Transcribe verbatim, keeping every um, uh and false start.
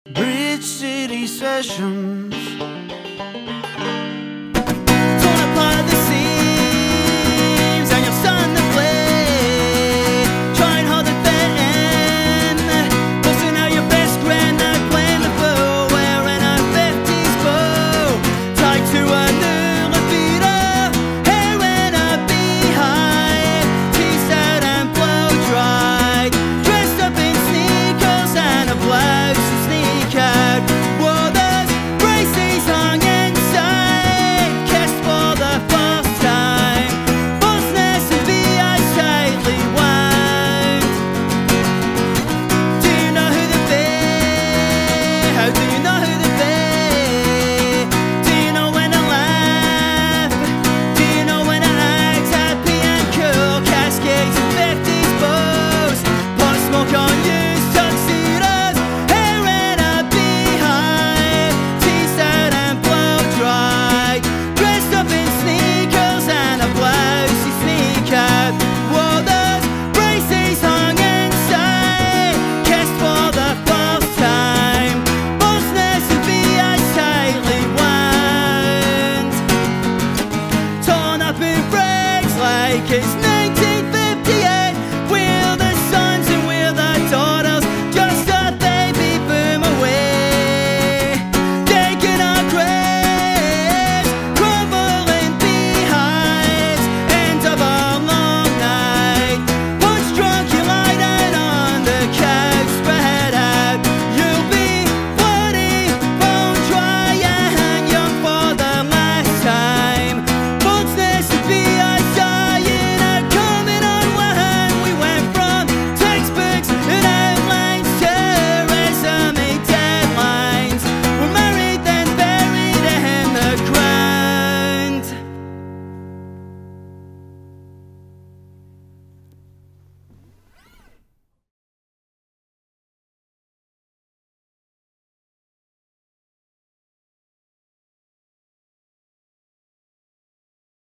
Bridge City Sessions. Torn apart at the seams, and you've sun the blade. Try and hold it bent, busting out your best friend, now playing the fool, wearing a fifties bow, tied to a new libido, hair in a beehive, teased out and blow dried, dressed up in sneakers and a blouse and sneak out. Wore those braces hung inside, kissed for the first time, business and V I tightly wound. Do you know who they be? How do you